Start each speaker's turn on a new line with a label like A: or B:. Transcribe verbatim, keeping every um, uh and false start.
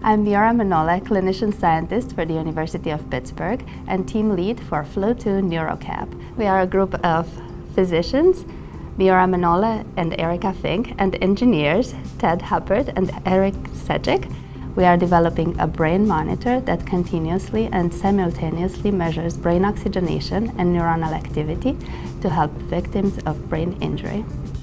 A: I'm Mioara Manole, clinician scientist for the University of Pittsburgh and team lead for F L O two NeuroCap. We are a group of physicians, Mioara Manole and Erika Fink, and engineers, Ted Huppert and Eric Sedgwick. We are developing a brain monitor that continuously and simultaneously measures brain oxygenation and neuronal activity to help victims of brain injury.